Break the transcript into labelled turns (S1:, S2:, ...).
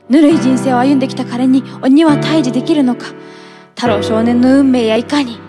S1: ぬるい人生を歩んできた彼に鬼は退治できるのか。太郎少年の運命やいかに。